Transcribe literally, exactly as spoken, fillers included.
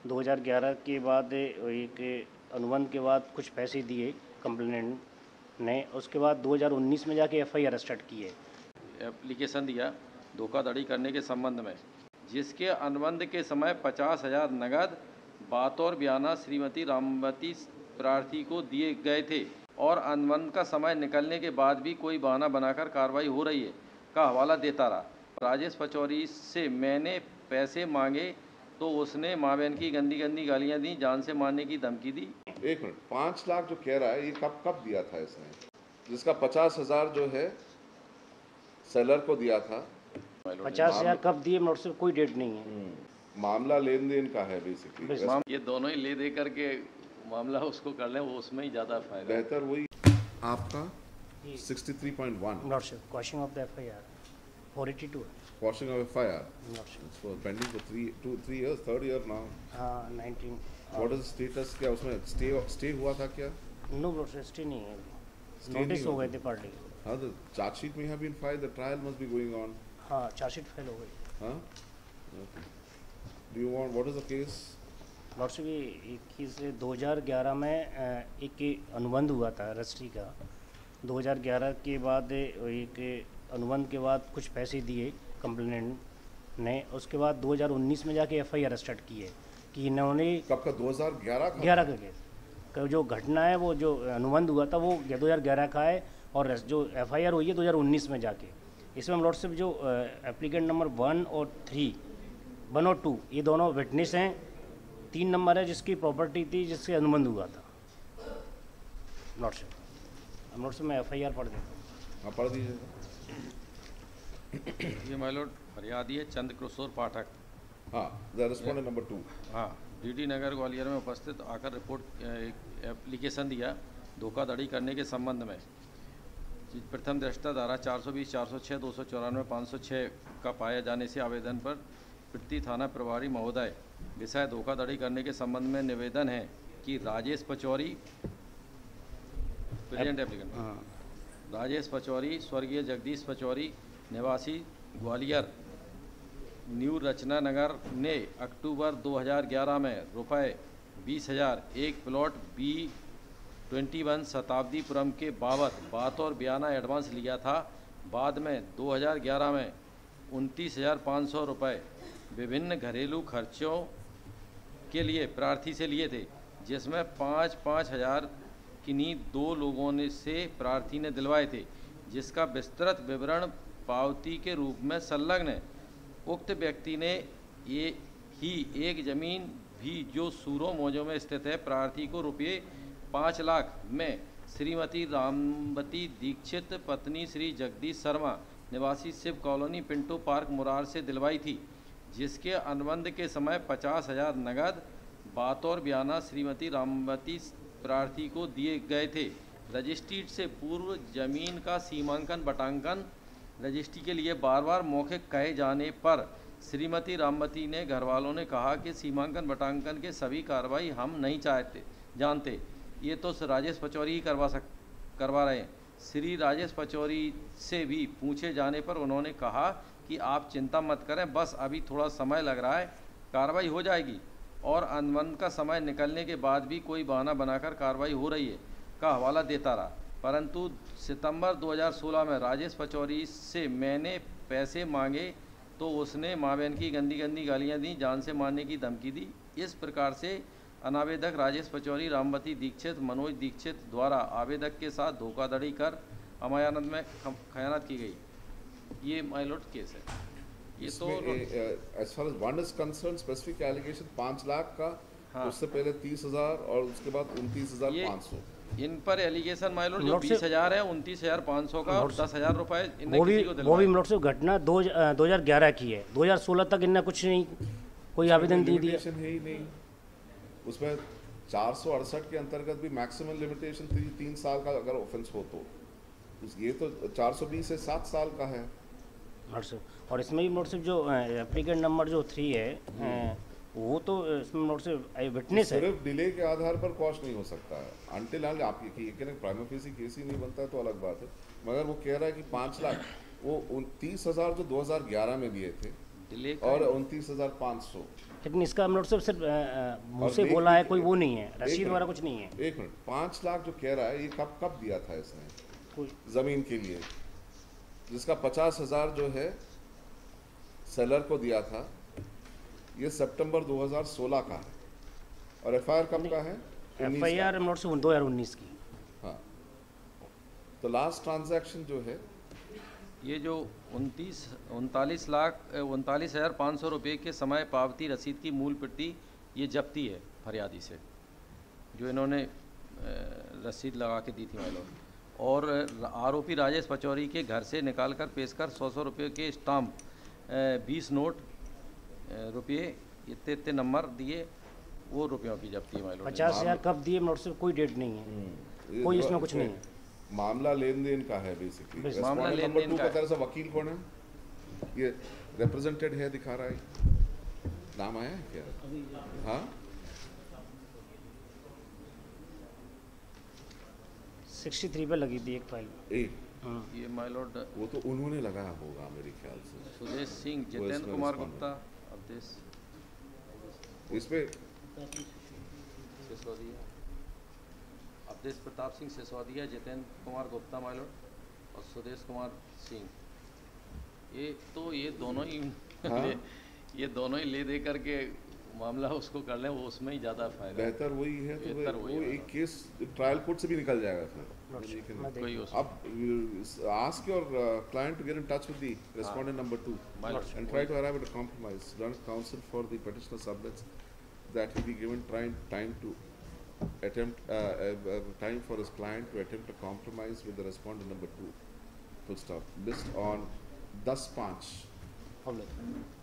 दो हज़ार ग्यारह के बाद एक अनुबंध के बाद कुछ पैसे दिए कंप्लेनेंट ने, उसके बाद दो हज़ार उन्नीस में जाके एफ आई आर स्टार्ट की है। एप्लीकेशन दिया धोखाधड़ी करने के संबंध में, जिसके अनुबंध के समय पचास हजार नगद बतौर बयाना श्रीमती रामवती प्रार्थी को दिए गए थे और अनुबंध का समय निकलने के बाद भी कोई बहाना बनाकर कार्रवाई हो रही है का हवाला देता रहा। राजेश पचौरी से मैंने पैसे मांगे तो उसने माँ बहन की गंदी गंदी गालियाँ दी, जान से मारने की धमकी दी। एक मिनट, पाँच लाख जो कह रहा है ये कब कब दिया था इसने, जिसका पचास हजार जो है सेलर को दिया था? पचास हजार कब दिए नोट से कोई डेट नहीं है। मामला लेन देन का है बेसिकली। ये दोनों ही ले दे करके मामला उसको कर लें, वो उसमें ही ज़्यादा फायदा। बेहतर वही आपका तिरेसठ पॉइंट एक not sir question of the F I R four eighty two washing of F I R. It's for pending for three, two, three years, third year now. हाँ nineteen. What is the status? क्या उसमें stay stay हुआ था क्या? No bro stay नहीं है, notice हो गए थे पार्टी। हाँ, the charge sheet may have been filed. The trial must be going on. हाँ चार्जशीट फेल हो गई। हाँ? Okay. Do you want? What is the case? Lord से भी इक्कीस दो हज़ार ग्यारह में एक अनुबंध हुआ था रजिस्ट्री का। दो हज़ार ग्यारह के बाद एक अनुबंध के बाद कुछ पैसे दिए कंप्लेनेंट ने, उसके बाद दो हज़ार उन्नीस में जाके एफ आई आर स्टार्ट की है कि इन्होंने कब का? दो हज़ार ग्यारह का ग्यारह का केस का जो घटना है, वो जो अनुबंध हुआ था वो दो हज़ार ग्यारह का है और जो एफ आई आर हुई है दो हज़ार उन्नीस में जाके। इसमें हम लॉर्डशिप जो एप्लीकेंट नंबर वन और थ्री वन और टू ये दोनों विटनेस हैं। तीन नंबर है जिसकी प्रॉपर्टी थी जिससे अनुबंध हुआ था। लॉर्डशिप हम लॉर्डशिप में एफ आई आर पढ़ देता हूँ। हाँ, पढ़ दीजिए। ये माय लॉर्ड फरियादी है चंद्र किशोर पाठक। हाँ, द रिस्पोंडेंट नंबर टू। हाँ, डीडी नगर ग्वालियर में उपस्थित आकर रिपोर्ट एक एप्लीकेशन दिया धोखाधड़ी करने के संबंध में। प्रथम दृष्टा धारा चार सौ बीस, चार सौ छः, दो सौ चौरानवे, पाँच सौ छः का पाया जाने से आवेदन पर प्रति थाना प्रभारी महोदय विषय धोखाधड़ी करने के संबंध में निवेदन है कि राजेश पचौरी प्रेजेंट एप्लीकेंट राजेश पचौरी स्वर्गीय जगदीश पचौरी निवासी ग्वालियर न्यू रचना नगर ने अक्टूबर दो हज़ार ग्यारह में रुपए बीस हज़ार एक plot B twenty one Shatabdipuram के बाबत बतौर बयाना एडवांस लिया था। बाद में दो हज़ार ग्यारह में उनतीस हज़ार पाँच सौ रुपये विभिन्न घरेलू खर्चों के लिए प्रार्थी से लिए थे, जिसमें पाँच पाँच हज़ार किन्हीं दो लोगों ने से प्रार्थी ने दिलवाए थे, जिसका विस्तृत विवरण पावती के रूप में संलग्न है। उक्त व्यक्ति ने ये ही एक जमीन भी जो सूरो मौजों में स्थित है प्रार्थी को रुपये पाँच लाख में श्रीमती रामवती दीक्षित पत्नी श्री जगदीश शर्मा निवासी Shiv colony Pinto park Murar से दिलवाई थी, जिसके अनुबंध के समय पचास हजार नगद बतौर बयाना श्रीमती रामवती प्रार्थी को दिए गए थे। रजिस्ट्री से पूर्व जमीन का सीमांकन बटांकन रजिस्ट्री के लिए बार बार मौखिक कहे जाने पर श्रीमती रामवती ने घरवालों ने कहा कि सीमांकन बटांकन के सभी कार्रवाई हम नहीं चाहते जानते, ये तो राजेश पचौरी ही करवा सक करवा रहे हैं। श्री राजेश पचौरी से भी पूछे जाने पर उन्होंने कहा कि आप चिंता मत करें, बस अभी थोड़ा समय लग रहा है, कार्रवाई हो जाएगी और अनुबंध का समय निकलने के बाद भी कोई बहाना बनाकर कार्रवाई हो रही है का हवाला देता रहा। परंतु सितंबर दो हज़ार सोलह में राजेश पचौरी से मैंने पैसे मांगे तो उसने माँ बहन की गंदी गंदी गालियाँ दी, जान से मारने की धमकी दी। इस प्रकार से अनावेदक राजेश पचौरी रामवती दीक्षित मनोज दीक्षित द्वारा आवेदक के साथ धोखाधड़ी कर अमानत में खयानत की गई। ये माय लॉर्ड केस है। ये तो as far as one is concerned, specific allegation पाँच लाख का, हाँ। उससे पहले तीस हजार और उसके बाद उनतीस हजार पाँच सौ। इन पर एलिगेशन माय लॉर्ड जो बीस हजार है, उनतीस हजार पाँच सौ का और दस हजार रुपए इनने वो भी किसी को दिलवाए। वो भी लॉर्ड से घटना दो दो हजार ग्यारह की है। दो हजार सोलह तक इनने कुछ नहीं कोई आवेदन दे दिया है ही नहीं। उसमें चार सौ अड़सठ के अंतर्गत भी मैक्सिमम लिमिटेशन थी तीन साल का अगर ऑफेंस हो तो, ये तो चार सौ बीस से सात साल का है। और इसमें भी नोटिस जो एप्लीकेंट नंबर जो थ्री है वो तो इसमें नोटिस विटनेस है। सिर्फ डिले के आधार पर कॉश नहीं हो सकता है अनटिल आपकी प्राइमा फेसी केस ही नहीं बनता है तो अलग बात है। मगर वो कह रहा है कि पाँच लाख वो उनतीस हजार जो दो हजार ग्यारह में दिए थे और उनतीस हजार पाँच सौ लेकिन इसका हम लोग सब सिर्फ अ, अ, मुंह और से देखिए- बोला है, कोई वो नहीं है, एक रसीद मिनट। वगैरह कुछ नहीं है एक मिनट, पाँच लाख जो कह रहा है ये कब कब दिया था इसने कोई। जमीन के लिए, जिसका पचास हजार जो है सेलर को दिया था, ये सितंबर दो हज़ार सोलह का है। और एफ आई आर कब का है? एफ आई आर हम लोग से दो हज़ार उन्नीस की। हाँ, तो लास्ट ट्रांजैक्शन जो है ये जो उनतीस उनतालीस लाख उनतालीस हज़ार पाँच सौ रुपये के समय पावती रसीद की मूल प्रति ये जब्ती है फरियादी से, जो इन्होंने अ, रसीद लगा के दी थी वालों। और आरोपी राजेश पचौरी के घर से निकाल कर पेश कर सौ सौ रुपये के स्टाम्प, बीस नोट अ, रुपये इतने इतने नंबर दिए, वो रुपयों की जब्ती है वालों। पचास हज़ार कब दिए हम लोग से कोई डेट नहीं है, ये कोई जो- इसमें कुछ नहीं है। मामला लेन देन का है बेसिकली। बस मामला नंबर लेन-देन टू का का है। तरह से वकील कौन है? ये रिप्रेजेंटेड है, दिखा रहा है, नाम आया है क्या? हाँ, सिक्सटी थ्री पे लगी थी एक फाइल। एक हाँ, ये माइलॉर्ड वो तो उन्होंने लगाया होगा मेरे ख्याल से। सुदेश सिंह, वो जितेंद्र इसमें कुमार respondent। गुप्ता, अवधेश इस पे सिसोदिया, अवधेश प्रताप सिंह सिसोदिया, जितेंद्र कुमार गुप्ता माइलॉर्ड और सुदेश कुमार सिंह, ये तो ये दोनों ही हाँ। ये, ये दोनों ही ले दे करके मामला उसको कर लें, वो उसमें ही ज़्यादा फायदा है। बेहतर वही है, तो बेहतर वो वही वो है। एक केस ट्रायल कोर्ट से भी निकल जाएगा फिर। मैं कोई देख- उस अब ask your uh, client to get in touch with the respondent number two Mileage. and try to arrive at a compromise. Learned counsel for the petitioner submits that he be given time time to attempt uh, uh, uh, time for his client to attempt a compromise with the respondent number two. Full stop. List on दस पाँच हम लोग